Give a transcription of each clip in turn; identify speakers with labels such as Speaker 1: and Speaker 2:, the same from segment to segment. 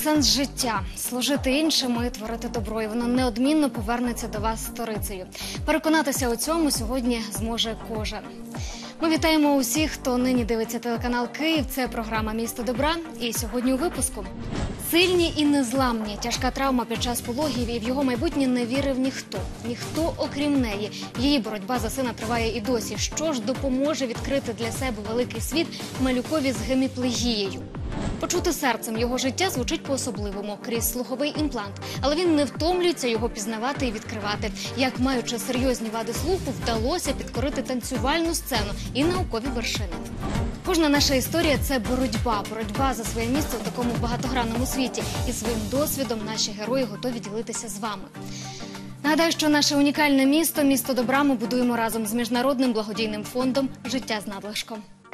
Speaker 1: сенс життя – служити іншим і творити добро, і воно неодмінно повернеться до вас сторицею. Переконатися у цьому сьогодні зможе кожен. Ми вітаємо усіх, хто нині дивиться телеканал «Київ». Це програма «Місто добра». І сьогодні у випуску. Сильні і незламні. Тяжка травма під час пологів, і в його майбутнє не вірив ніхто. Ніхто, окрім неї. Її боротьба за сина триває і досі. Що ж допоможе відкрити для себе великий світ малюкові з геміплегією? Почути серцем його життя звучить по-особливому, крізь слуховий імплант. Але він не втомлюється його пізнавати і відкривати. Як, маючи серйозні вади слуху, вдалося підкорити танцювальну сцену і наукові вершини. Кожна наша історія – це боротьба. Боротьба за своє місце у такому багатогранному світі. І своїм досвідом наші герої готові ділитися з вами. Нагадаю, що наше унікальне місто, місто добра, ми будуємо разом з Міжнародним благодійним фондом «Життя з надлишком».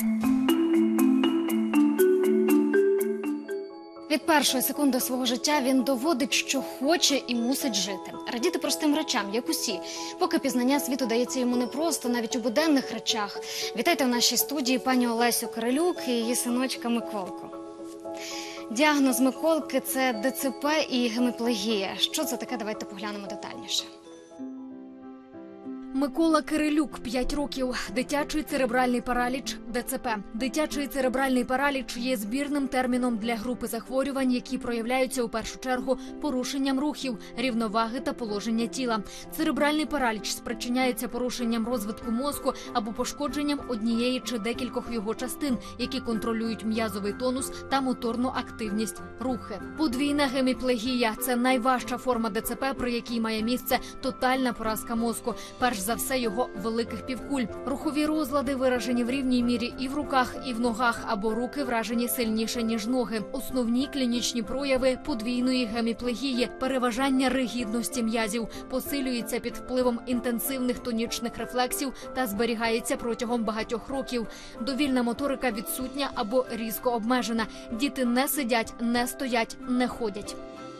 Speaker 1: Від першої секунди свого життя він доводить, що хоче і мусить жити. Радіти простим речам, як усі. Поки пізнання світу дається йому непросто, навіть у буденних речах. Вітайте в нашій студії пані Олесю Кирилюк і її синочка Миколку. Діагноз Миколки – це ДЦП і геміплегія. Що це таке? Давайте поглянемо детальніше.
Speaker 2: Микола Кирилюк, 5 років. Дитячий церебральний параліч – ДЦП. Дитячий церебральний параліч є збірним терміном для групи захворювань, які проявляються у першу чергу порушенням рухів, рівноваги та положення тіла. Церебральний параліч спричиняється порушенням розвитку мозку або пошкодженням однієї чи декількох його частин, які контролюють м'язовий тонус та моторну активність рухи. Подвійна геміплегія – це найважча форма ДЦП, при якій має місце тотальна поразка мозку. Перш за все його великих півкуль. Рухові розлади виражені в рівній мірі і в руках, і в ногах, або руки вражені сильніше, ніж ноги. Основні клінічні прояви подвійної геміплегії – переважання ригідності м'язів, посилюється під впливом інтенсивних тонічних рефлексів та зберігається протягом багатьох років. Довільна моторика відсутня або різко обмежена. Діти не сидять, не стоять, не ходять.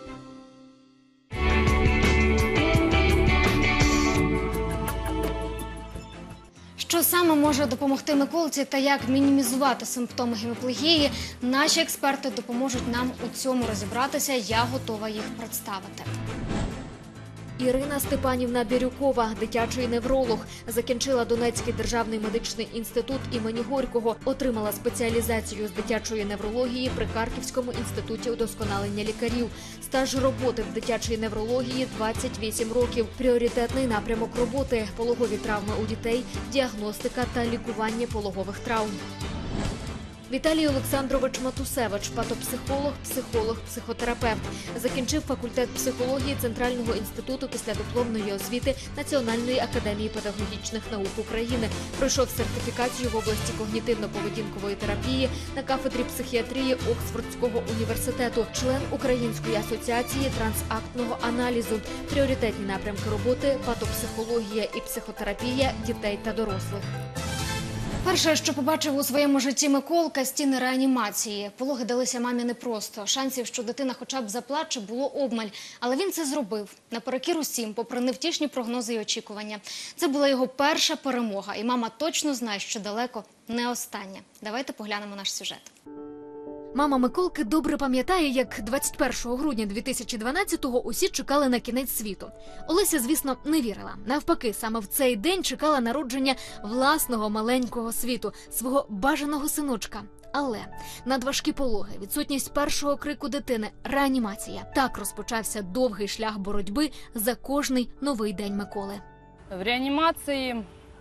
Speaker 1: Що саме може допомогти Миколці та як мінімізувати симптоми геміплегії, наші експерти допоможуть нам у цьому розібратися. Я готова їх представити.
Speaker 2: Ірина Степанівна Бірюкова, дитячий невролог, закінчила Донецький державний медичний інститут імені Горького, отримала спеціалізацію з дитячої неврології при Харківському інституті удосконалення лікарів. Стаж роботи в дитячій неврології – 28 років. Пріоритетний напрямок роботи – пологові травми у дітей, діагностика та лікування пологових травм. Віталій Олександрович Матусевич, патопсихолог, психолог, психотерапевт. Закінчив факультет психології Центрального інституту післядипломної освіти Національної академії педагогічних наук України. Пройшов сертифікацію в області когнітивно-поведінкової терапії на кафедрі психіатрії Оксфордського університету. Член Української асоціації трансактного аналізу. Пріоритетні напрямки роботи – патопсихологія і психотерапія дітей та дорослих.
Speaker 1: Перше, що побачив у своєму житті Миколка – стіни реанімації. Пологи далися мамі непросто. Шансів, що дитина хоча б заплаче, було обмаль. Але він це зробив. Наперекір усім, попри невтішні прогнози і очікування. Це була його перша перемога. І мама точно знає, що далеко не остання. Давайте поглянемо наш сюжет.
Speaker 2: Мама Миколки добре пам'ятає, як 21 грудня 2012-го усі чекали на кінець світу. Олеся, звісно, не вірила. Навпаки, саме в цей день чекала народження власного маленького світу, свого бажаного синочка. Але надважкі пологи, відсутність першого крику дитини, реанімація. Так розпочався довгий шлях боротьби за кожний новий день Миколи.
Speaker 3: В реанімації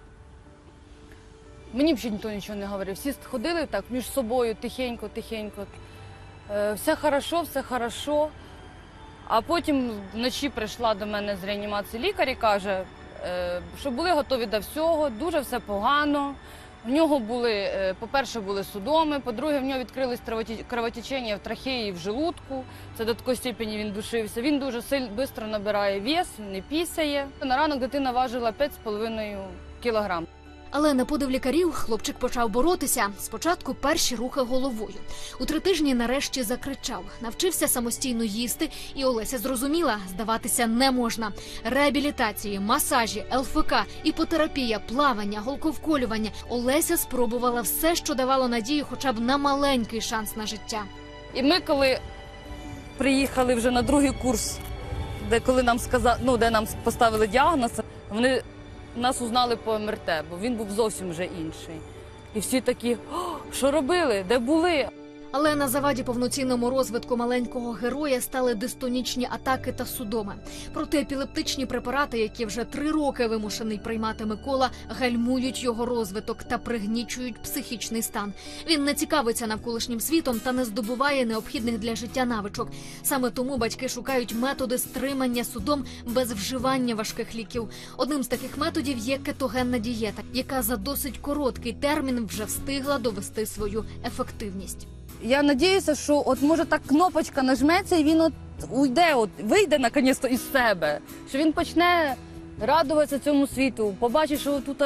Speaker 3: мені взагалі ніхто нічого не говорив. Всі ходили так між собою тихенько. Все хорошо. А потім вночі прийшла до мене з реанімації лікар і каже, що були готові до всього, дуже все погано. В нього були, по-перше, були судоми, по-друге, в нього відкрились кровотечення в трахеї і в желудку. Це до такої степені він душився. Він дуже швидко набирає вес, не пісяє. На ранок дитина важила 5,5 кілограм.
Speaker 2: Але на подив лікарів хлопчик почав боротися. Спочатку перші рухи головою. У 3 тижні нарешті закричав. Навчився самостійно їсти, і Олеся зрозуміла, здаватися не можна. Реабілітації, масажі, ЛФК, іпотерапія, плавання, голковколювання. Олеся спробувала все, що давало надію хоча б на маленький шанс на життя.
Speaker 3: І ми, коли приїхали вже на другий курс, коли нам сказали, де нам поставили діагноз, вони нас узнали по МРТ, бо він був зовсім вже інший. І всі такі: що робили, де були?
Speaker 2: Але на заваді повноцінному розвитку маленького героя стали дистонічні атаки та судоми. Протиепілептичні препарати, які вже 3 роки вимушений приймати Микола, гальмують його розвиток та пригнічують психічний стан. Він не цікавиться навколишнім світом та не здобуває необхідних для життя навичок. Саме тому батьки шукають методи стримання судом без вживання важких ліків. Одним з таких методів є кетогенна дієта, яка за досить короткий термін вже встигла довести свою ефективність.
Speaker 3: Я сподіваюся, що може так кнопочка нажметься і він вийде наконець-то із себе. Що він почне радуватися цьому світу, побачить, що тут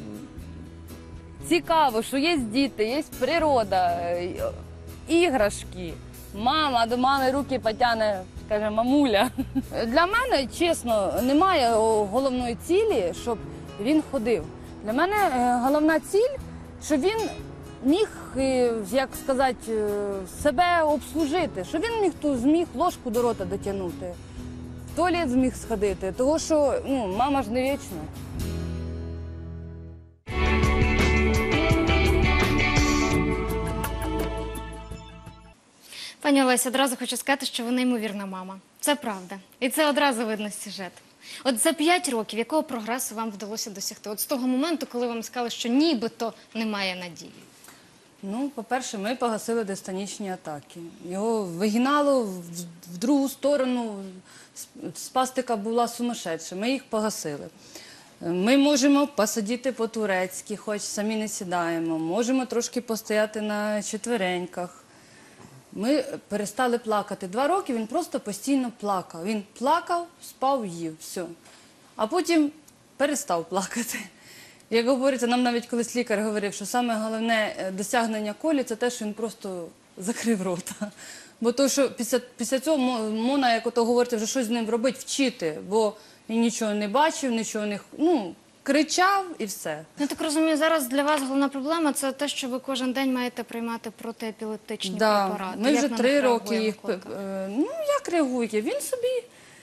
Speaker 3: цікаво, що є діти, є природа, іграшки. Мама до мами руки потягне, каже: мамуля. Для мене, чесно, немає головної цілі, щоб він ходив. Для мене головна ціль, щоб він міг, як сказати, себе обслужити, щоб він зміг ложку до рота дотягнути, в туалет зміг сходити, тому що мама ж не вічна.
Speaker 1: Пані Олесі, одразу хочу сказати, що ви неймовірна мама. Це правда. І це одразу видно з сюжету. От за 5 років якого прогресу вам вдалося досягти? От з того моменту, коли вам сказали, що нібито немає надії.
Speaker 3: По-перше, ми погасили дистонічні атаки. Його вигинало в другу сторону, спастика була сумасшедша, ми їх погасили. Ми можемо посидіти по-турецьки, хоч самі не сідаємо, можемо трошки постояти на четвереньках. Ми перестали плакати. 2 роки він просто постійно плакав. Він плакав, спав, їв, все. А потім перестав плакати. Як говориться, нам навіть колись лікар говорив, що саме головне досягнення Колі – це те, що він просто закрив рота. Бо то, що після цього можна, як ото говориться, вже щось з ним робити, вчити, бо він нічого не бачив, нічого не... кричав і все.
Speaker 1: Я так розумію, зараз для вас головна проблема – це те, що ви кожен день маєте приймати протиепілептичні препарати.
Speaker 3: Ми вже 3 роки їх... Як реагує? Він собі...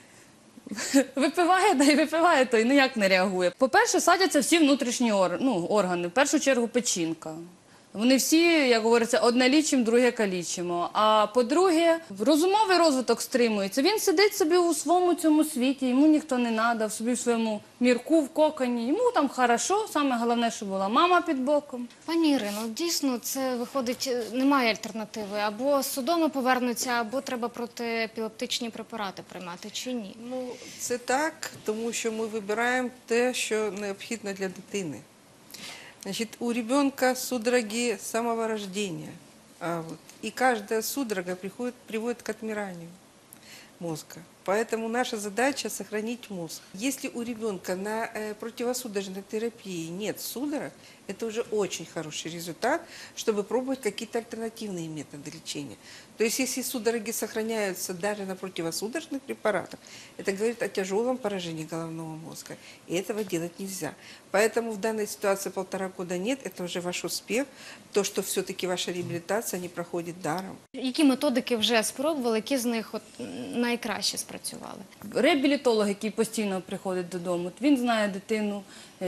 Speaker 3: випиває, да й випиває, то й ніяк не реагує. По-перше, садяться всі внутрішні органи, в першу чергу печінка. Вони всі, як говориться, одне лічимо, друге калічимо. А по-друге, розумовий розвиток стримується. Він сидить собі у своєму цьому світі, йому ніхто не треба, собі в своєму мірку, в коконі. Йому там хорошо, саме головне, що була мама під боком.
Speaker 1: Пані Ірино, дійсно, це виходить, немає альтернативи. Або судоми повернуться, або треба протиепілептичні препарати приймати, чи ні?
Speaker 4: Це так, тому що ми вибираємо те, що необхідно для дитини. Значит, у ребенка судороги с самого рождения, и каждая судорога приводит к отмиранию мозга. Поэтому наша задача – сохранить мозг. Если у ребенка на противосудорожной терапии нет судорог, это уже очень хороший результат, чтобы пробовать какие-то альтернативные методы лечения. То есть, если судороги сохраняются даже на противосудорожных препаратах, это говорит о тяжелом поражении головного мозга. И этого делать нельзя. Поэтому в данной ситуации 1,5 года нет, это уже ваш успех. То, что все-таки ваша реабилитация не проходит даром.
Speaker 1: Які методики вже спробували, які з них найкраще спрацювали?
Speaker 3: Реабілітолог, який постійно приходить додому, він знає дитину,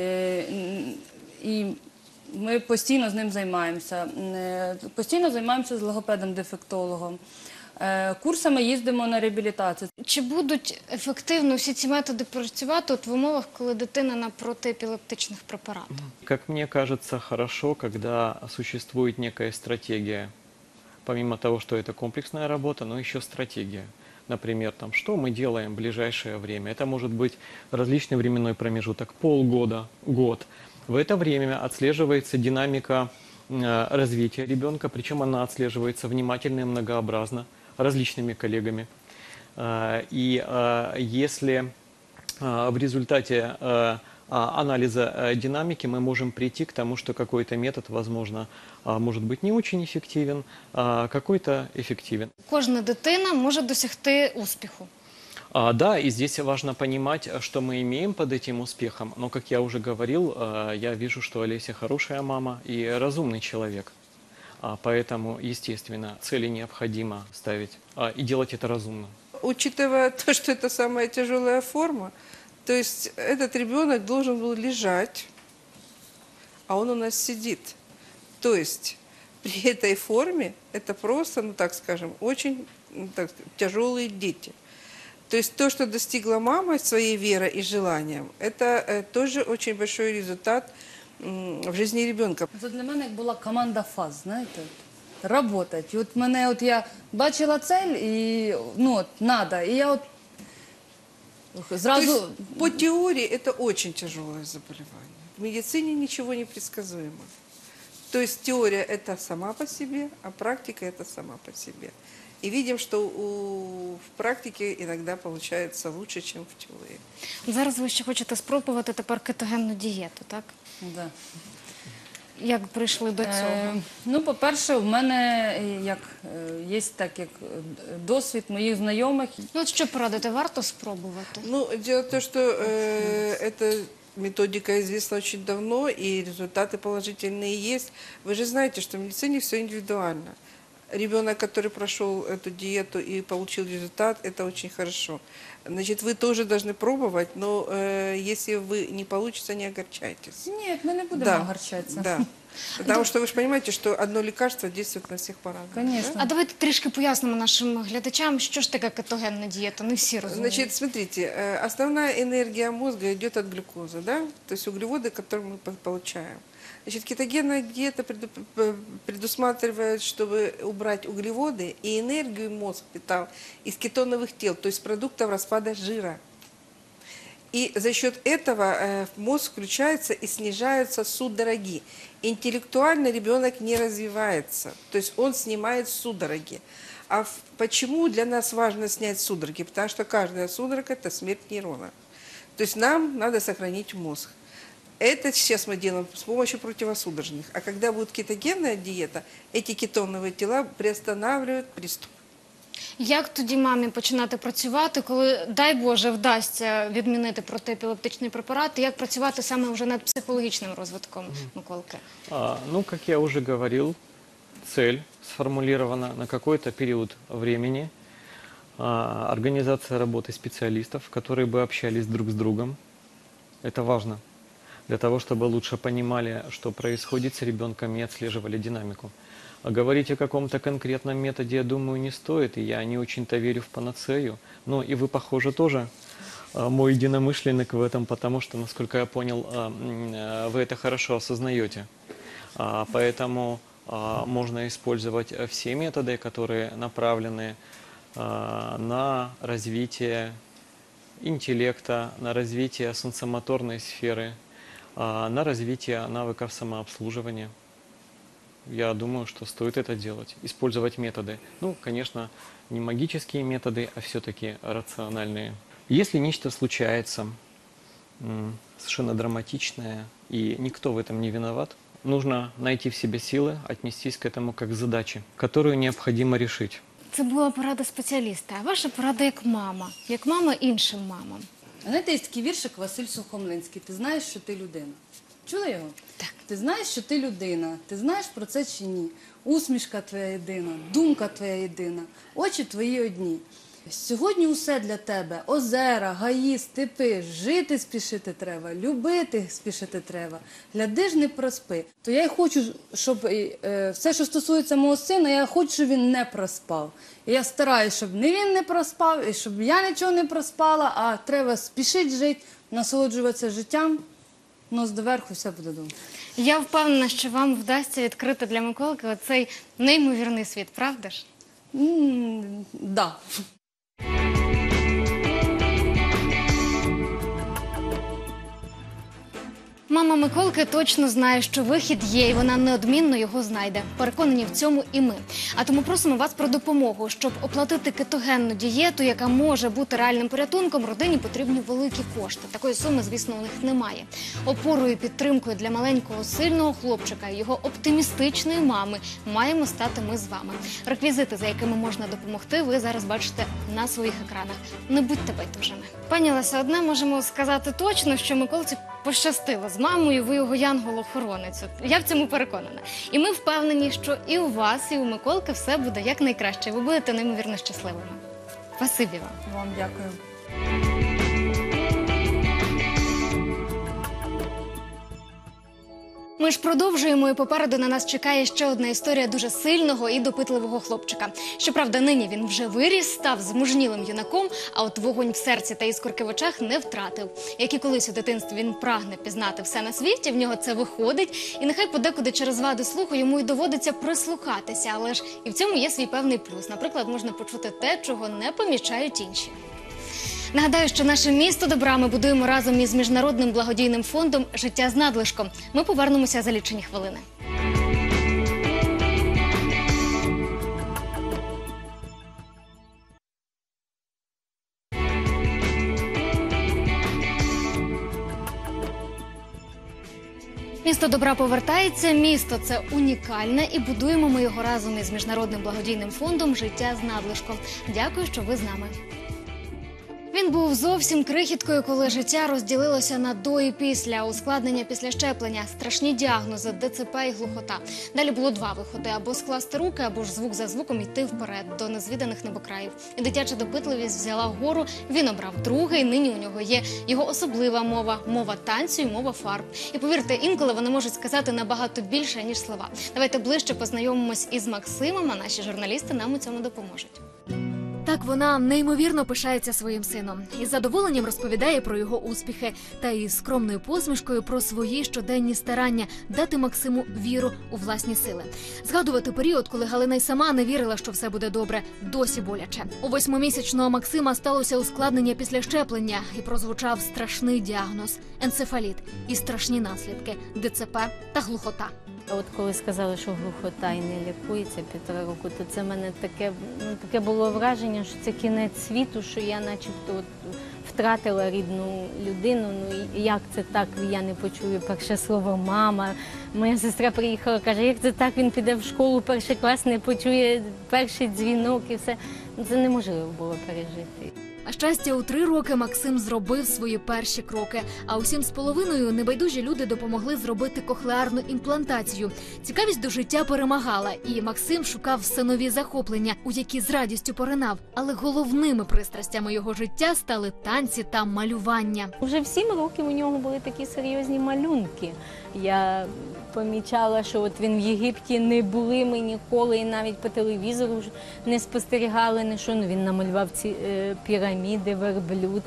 Speaker 3: і ми постійно з ним займаємося. Постійно займаємося з логопедом-дефектологом. Курсами їздимо на реабілітацію.
Speaker 1: Чи будуть ефективно всі ці методи працювати в умовах, коли дитина на протиепілептичних препаратах?
Speaker 5: Как мне кажется, хорошо, когда существует некая стратегия. Помимо того, что это комплексная работа, но еще стратегия. Например, что мы делаем в ближайшее время. Это может быть различный временной промежуток, полгода, год. В это время отслеживается динамика развития ребенка, причем она отслеживается внимательно и многообразно различными коллегами. И если в результате анализа динамики мы можем прийти к тому, что какой-то метод, возможно, может быть не очень эффективен, а какой-то эффективен.
Speaker 1: Кожна дитина може досягти успіху.
Speaker 5: Да, и здесь важно понимать, что мы имеем под этим успехом. Но, как я уже говорил, я вижу, что Олеся хорошая мама и разумный человек. Поэтому, естественно, цели необходимо ставить и делать это разумно.
Speaker 4: Учитывая то, что это самая тяжелая форма, то есть этот ребенок должен был лежать, а он у нас сидит. То есть при этой форме это просто, ну так скажем, очень тяжелые дети. То есть то, что достигла мама своей верой и желанием, это тоже очень большой результат в жизни ребенка.
Speaker 3: Це для мене як була команда ФАС, знаєте, работать. І от мене, от я бачила цель, і, ну, от, надо, і я от
Speaker 4: То
Speaker 3: зразу...
Speaker 4: есть, по теории это очень тяжелое заболевание. В медицине ничего не предсказуемо. То есть теория это сама по себе, а практика это сама по себе. И видим, что в практике иногда получается лучше, чем в теории.
Speaker 1: Зараз ви ще хочете спробувати тепер кетогенну дієту, так?
Speaker 3: Да.
Speaker 1: Як прийшли до цього?
Speaker 3: Ну, по-перше, в мене є досвід моїх знайомих.
Speaker 1: Ну, от що порадити, варто спробувати?
Speaker 4: Ну, дело в том, что эта методика известна очень давно, и результаты положительные есть. Вы же знаете, что в медицине все индивидуально. Ребенок, который прошел эту диету и получил результат, это очень хорошо. Значит, вы тоже должны пробовать, но если вы не получится, не огорчайтесь.
Speaker 3: Ні, ми не будемо огорчатися.
Speaker 4: Да. Потому что вы же понимаете, что одно лекарство действует на всех по-разному.
Speaker 3: Конечно.
Speaker 1: А давайте трішки пояснимо нашим глядачам, що ж таке кетогенна дієта. Не всі розуміють.
Speaker 4: Значит, смотрите, основная энергия мозга идет от глюкозы, да? То есть углеводы, которые мы получаем. Значит, кетогенная диета предусматривает, чтобы убрать углеводы и энергию мозг питал из кетоновых тел, то есть продуктов распада жира. И за счет этого мозг включается и снижаются судороги. Интеллектуально ребенок не развивается, то есть он снимает судороги. А почему для нас важно снять судороги? Потому что каждая судорога – это смерть нейрона. То есть нам надо сохранить мозг. Это сейчас мы делаем с помощью противосудорожных. А когда будет кетогенная диета, эти кетоновые тела приостанавливают приступ.
Speaker 1: Як тоді мамі починати працювати, коли, дай Боже, вдасться відмінити протиепілептичний препарат, і як працювати саме вже над психологічним розвитком Миколки?
Speaker 5: Ну, как я уже говорил, цель сформулирована на какой-то период времени, организация работы специалистов, которые бы общались друг с другом. Это важно для того, чтобы лучше понимали, что происходит с ребенком, и отслеживали динамику. А говорить о каком-то конкретном методе, я думаю, не стоит, и я не очень-то верю в панацею. Но и вы, похоже, тоже мой единомышленник в этом, потому что, насколько я понял, вы это хорошо осознаете. Поэтому можно использовать все методы, которые направлены на развитие интеллекта, на развитие сенсомоторной сферы, на развитие навыков самообслуживания. Я думаю, что стоит это делать, использовать методы. Ну, конечно, не магические методы, а все-таки рациональные. Если нечто случается совершенно драматичное, и никто в этом не виноват, нужно найти в себе силы, отнестись к этому как к задаче, которую необходимо решить.
Speaker 1: Це була порада спеціаліста, а ваша порада як мама іншим мамам.
Speaker 3: Знаєте, є такий віршик Василь Сухомлинський. Ти знаєш, що ти людина. Чули його?
Speaker 1: Так.
Speaker 3: Ти знаєш, що ти людина. Ти знаєш про це чи ні? Усмішка твоя єдина, думка твоя єдина, очі твої одні. Сьогодні усе для тебе. Озера, гаї, степи. Жити спішити треба, любити спішити треба. Гляди ж не проспи. То я й хочу, щоб все, що стосується мого сина, я хочу, щоб він не проспав. І я стараюся, щоб не він не проспав, і щоб я нічого не проспала, а треба спішити жити, насолоджуватися життям. Нос доверху, все буде добре.
Speaker 1: Я впевнена, що вам вдасться відкрити для Миколки оцей неймовірний світ, правда ж?
Speaker 3: Да.
Speaker 1: Мама Миколки точно знає, що вихід є, і вона неодмінно його знайде. Переконані в цьому і ми. А тому просимо вас про допомогу. Щоб оплатити кетогенну дієту, яка може бути реальним порятунком, родині потрібні великі кошти. Такої суми, звісно, у них немає. Опорою і підтримкою для маленького сильного хлопчика і його оптимістичної мами маємо стати ми з вами. Реквізити, за якими можна допомогти, ви зараз бачите на своїх екранах. Не будьте байдужими. Пані Леся, одне можемо сказати точно, що Миколці пощастило з мамою, ви його янгол-охоронець. Я в цьому переконана. І ми впевнені, що і у вас, і у Миколки все буде якнайкраще. Ви будете неймовірно щасливими. Спасибі вам.
Speaker 3: Вам дякую.
Speaker 1: Ми ж продовжуємо, і попереду на нас чекає ще одна історія дуже сильного і допитливого хлопчика. Щоправда, нині він вже виріс, став змужнілим юнаком, а от вогонь в серці та іскорки в очах не втратив. Як і колись у дитинстві він прагне пізнати все на світі, в нього це виходить, і нехай подекуди через вади слуху йому й доводиться прислухатися, але ж і в цьому є свій певний плюс. Наприклад, можна почути те, чого не помічають інші. Нагадаю, що наше місто добра ми будуємо разом із міжнародним благодійним фондом «Життя з надлишком». Ми повернемося за лічені хвилини. Місто добра повертається, місто це унікальне і будуємо ми його разом із міжнародним благодійним фондом «Життя з надлишком». Дякую, що ви з нами. Він був зовсім крихіткою, коли життя розділилося на до і після. Ускладнення після щеплення, страшні діагнози, ДЦП і глухота. Далі було два виходи – або скласти руки, або ж звук за звуком йти вперед, до незвіданих небокраїв. І дитяча допитливість взяла гору, він обрав другий, нині у нього є його особлива мова – мова танцю і мова фарб. І повірте, інколи вони можуть сказати набагато більше, ніж слова. Давайте ближче познайомимось із Максимом, а наші журналісти нам у цьому допоможуть.
Speaker 2: Так вона неймовірно пишається своїм сином. Із задоволенням розповідає про його успіхи та із скромною посмішкою про свої щоденні старання дати Максиму віру у власні сили. Згадувати період, коли Галина й сама не вірила, що все буде добре, досі боляче. У 8-місячного Максима сталося ускладнення після щеплення і прозвучав страшний діагноз – енцефаліт і страшні наслідки – ДЦП та глухота.
Speaker 6: От коли сказали, що глухота і не лікується 1,5 року, то це в мене таке було враження, що це кінець світу, що я начебто втратила рідну людину. Ну як це так, я не почую перше слово «мама». Моя сестра приїхала, каже, як це так, він піде в школу, перший клас, не почує перший дзвінок і все. Це неможливо було пережити.
Speaker 2: На щастя, у 3 роки Максим зробив свої перші кроки. А у 7,5 небайдужі люди допомогли зробити кохлеарну імплантацію. Цікавість до життя перемагала, і Максим шукав все нові захоплення, у які з радістю поринав. Але головними пристрастями його життя стали танці та малювання.
Speaker 6: Вже в 7 років у нього були такі серйозні малюнки. Я помічала, що от він в Єгипті, не були ми ніколи, і навіть по телевізору не спостерігали, не що. Ну, він намалював ці піраміди, верблюд.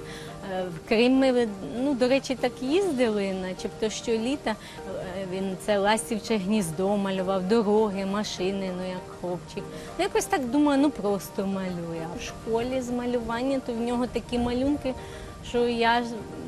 Speaker 6: В Крим ми, до речі, так їздили, начебто щоліта. Він це ластівче гніздо малював, дороги, машини, як хлопчик. Якось так думаю, просто малює. В школі з малювання, то в нього такі малюнки, що я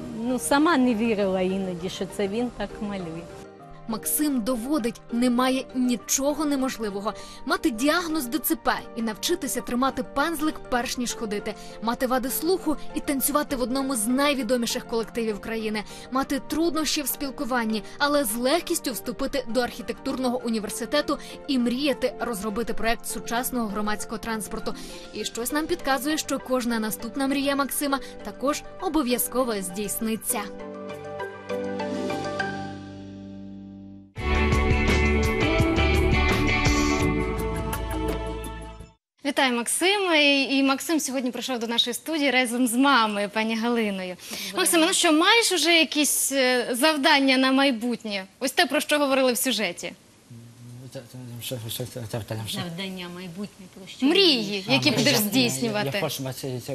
Speaker 6: сама не вірила іноді, що це він так малює.
Speaker 2: Максим доводить, немає нічого неможливого. Мати діагноз ДЦП і навчитися тримати пензлик перш ніж ходити. Мати вади слуху і танцювати в одному з найвідоміших колективів країни. Мати труднощі в спілкуванні, але з легкістю вступити до архітектурного університету і мріяти розробити проект сучасного громадського транспорту. І щось нам підказує, що кожна наступна мрія Максима також обов'язково здійсниться.
Speaker 1: Вітаю, Максима. І Максим сьогодні прийшов до нашої студії разом з мамою, пані Галиною. Максиме, ну що, маєш уже якісь завдання на майбутнє? Ось те, про що говорили в сюжеті.
Speaker 6: Завдання майбутнє про що?
Speaker 1: Мрії, які будеш здійснювати.
Speaker 7: Я хочу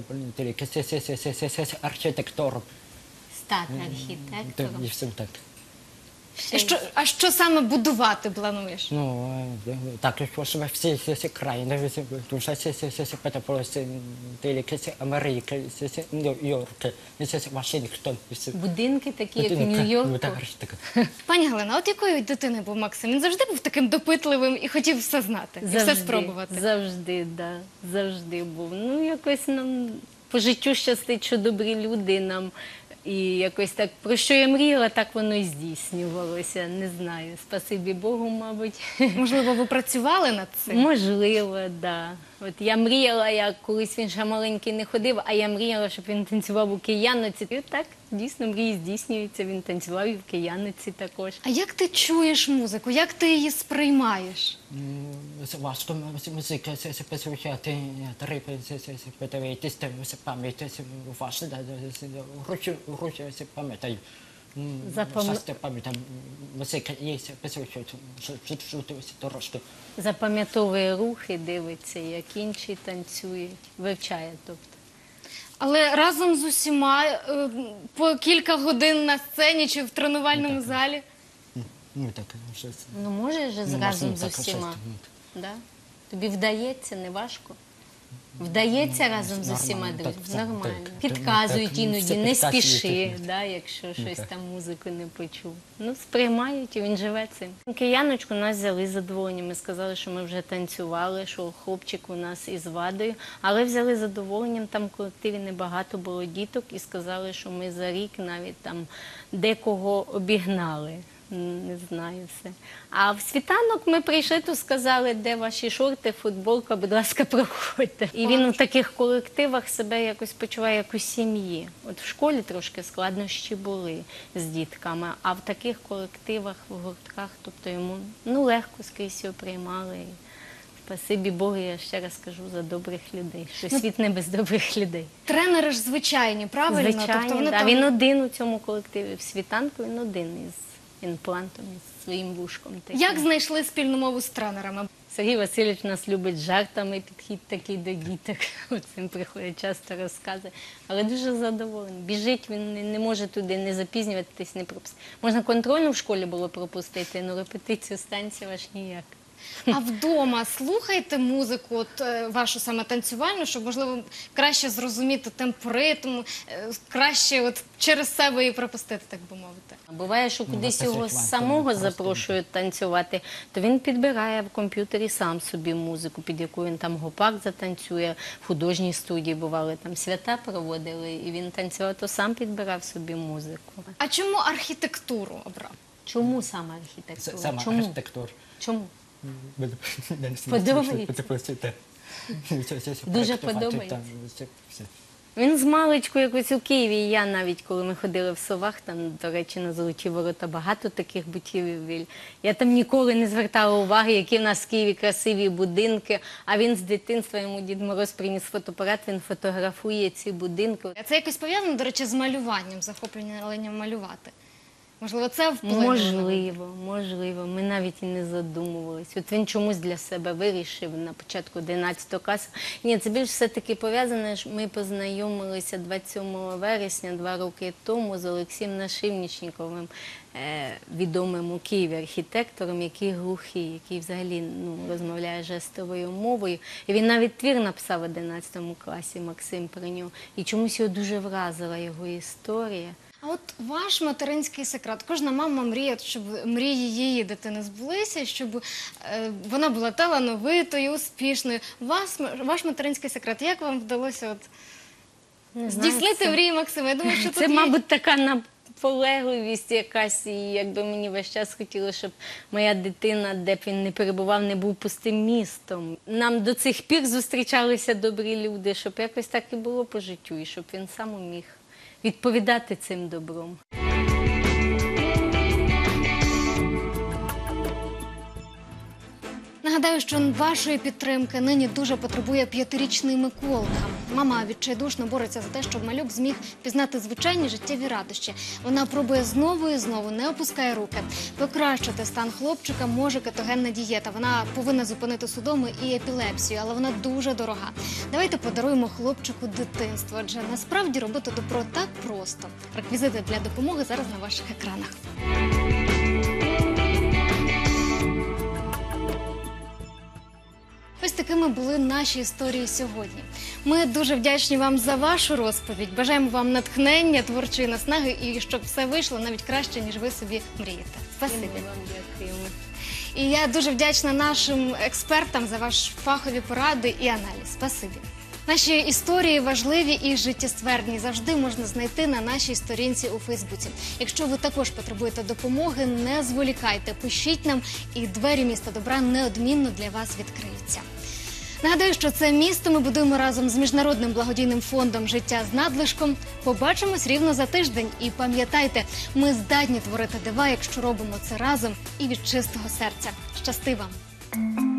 Speaker 7: бути архітектором.
Speaker 6: Стати архітектором.
Speaker 7: І все так.
Speaker 1: А що саме будувати плануєш?
Speaker 7: Так, щоб всі країни, тому що всі Америка, Нью-Йорк, Вашингтон.
Speaker 6: Будинки такі, як в Нью-Йорку.
Speaker 1: Пані Галина, от якою дитиною був Максим? Він завжди був таким допитливим і хотів все знати, і все спробувати?
Speaker 6: Завжди, так. Завжди був. Якось нам по життю щастить, що добрі люди нам. І якось так, про що я мріяла, так воно і здійснювалося. Не знаю, спасибі Богу, мабуть.
Speaker 1: Можливо, ви працювали над цим?
Speaker 6: Можливо, так. Да. От я мріяла, як колись він ще маленький не ходив, а я мріяла, щоб він танцював у Кияноці. І так, дійсно, мрії здійснюються, він танцював і в Кияноці також.
Speaker 1: А як ти чуєш музику? Як ти її сприймаєш?
Speaker 7: Важко музика послухати, треба подивитись, пам'ять важко, гроші пам'ятаю. Часто пам'ятаю, музика є, послухати, трошки.
Speaker 6: Запам'ятовує рухи, дивиться, як інші танцюють, вивчає, тобто.
Speaker 1: Але разом з усіма по кілька годин на сцені чи в тренувальному залі?
Speaker 7: Ну так, щось.
Speaker 6: Ну, можеш же
Speaker 7: Ну,
Speaker 6: разом
Speaker 7: можна
Speaker 6: з
Speaker 7: так,
Speaker 6: усіма?
Speaker 7: щось,
Speaker 6: Да? Тобі вдається, не важко? Вдається разом з усіма,
Speaker 7: нормально,
Speaker 6: друзі?
Speaker 7: так,
Speaker 6: Нормально.
Speaker 7: так.
Speaker 6: Підказують
Speaker 7: Так,
Speaker 6: іноді,
Speaker 7: все
Speaker 6: не
Speaker 7: підказують,
Speaker 6: спіши,
Speaker 7: так.
Speaker 6: да, якщо щось
Speaker 7: так.
Speaker 6: там музику не почув. Ну, сприймають, і він живе цим. Кияночку нас взяли з задоволенням. Ми сказали, що ми вже танцювали, що хлопчик у нас із вадою, але взяли з задоволенням, там в колективі небагато було діток, і сказали, що ми за рік навіть там декого обігнали. Не знаю все. А в світанок ми прийшли, то сказали, де ваші шорти, футболка, будь ласка, проходьте. І він в таких колективах себе якось почуває як у сім'ї. От в школі трошки складнощі були з дітками, а в таких колективах, в гуртках, тобто йому легко скрізь його приймали. Спасибі Богу, я ще раз кажу, за добрих людей, що світ не без добрих людей.
Speaker 1: Тренери ж звичайні, правильно?
Speaker 6: Звичайно,
Speaker 1: Тобто вони
Speaker 6: да.
Speaker 1: там...
Speaker 6: Він один у цьому колективі. В світанку він один із імплантом, із своїм вушком. Таким.
Speaker 1: Як знайшли спільну мову з тренерами?
Speaker 6: Сергій Васильович нас любить жартами, підхід такий до діток. Цим приходить часто розкази. Але дуже задоволений. Біжить, він не може туди не запізнюватись, не пропустити. Можна контрольну в школі було пропустити, але репетицію станцію аж ніяк.
Speaker 1: А вдома слухайте музику, от вашу саме танцювальну, щоб, можливо, краще зрозуміти темп ритму, краще от через себе її пропустити, так би мовити.
Speaker 6: Буває, що кудись його
Speaker 7: написать
Speaker 6: самого
Speaker 7: просто
Speaker 6: запрошують танцювати, то він підбирає в комп'ютері сам собі музику, під яку він там гопак затанцює, в художній студії бували, там свята проводили, і він танцював, то сам підбирав собі музику.
Speaker 1: А чому архітектуру обрав?
Speaker 6: Чому саме архітектура?
Speaker 7: Саме
Speaker 6: Чому?
Speaker 7: архітектура.
Speaker 6: Чому?
Speaker 7: Подобається?
Speaker 6: Дуже подобається. Він з маличку якось у Києві, і я навіть, коли ми ходили в Совах, там, до речі, на Золоті Ворота багато таких будівель. Я там ніколи не звертала уваги, які в нас в Києві красиві будинки, а він з дитинства, йому Дід Мороз приніс фотоапарат, він фотографує ці будинки.
Speaker 1: А це якось пов'язано, до речі, з малюванням, захопленням малювати? Можливо, це вплинуло?
Speaker 6: Можливо. Ми навіть і не задумувались. От він чомусь для себе вирішив на початку 11 класу. Ні, це більш все-таки пов'язане, що ми познайомилися 27 вересня 2 роки тому з Олексієм Нашивнічниковим, відомим у Києві архітектором, який глухий, який взагалі розмовляє жестовою мовою. І він навіть твір написав в 11 класі, Максим про нього. І чомусь його дуже вразила його історія.
Speaker 1: А от ваш материнський секрет. Кожна мама мріє, щоб мрії її дитини збулися, щоб вона була талановитою, успішною. Ваш материнський секрет. Як вам вдалося от здійснити мрії Максима? Я думаю, що
Speaker 6: це, мабуть, така наполегливість якась, і якби мені весь час хотілося, щоб моя дитина, де б він не перебував, не був пустим містом. Нам до цих пір зустрічалися добрі люди, щоб якось так і було по життю, і щоб він сам міг відповідати цим добром.
Speaker 1: Нагадаю, що вашої підтримки нині дуже потребує 5-річний Миколка. Мама відчайдушно бореться за те, щоб малюк зміг пізнати звичайні життєві радощі. Вона пробує знову і знову, не опускає руки. Покращити стан хлопчика може кетогенна дієта. Вона повинна зупинити судоми і епілепсію, але вона дуже дорога. Давайте подаруємо хлопчику дитинство, адже насправді робити добро так просто. Реквізити для допомоги зараз на ваших екранах. Ось такими були наші історії сьогодні. Ми дуже вдячні вам за вашу розповідь. Бажаємо вам натхнення, творчої наснаги і щоб все вийшло навіть краще, ніж ви собі мрієте. Спасибі.
Speaker 6: Ми вам дякуємо.
Speaker 1: І я дуже вдячна нашим експертам за ваші фахові поради і аналіз. Спасибі. Наші історії важливі і життєствердні завжди можна знайти на нашій сторінці у Фейсбуці. Якщо ви також потребуєте допомоги, не зволікайте, пишіть нам, і двері міста добра неодмінно для вас відкриються. Нагадую, що це місто ми будуємо разом з Міжнародним благодійним фондом «Життя з надлишком». Побачимось рівно за тиждень. І пам'ятайте, ми здатні творити дива, якщо робимо це разом і від чистого серця. Щасти вам!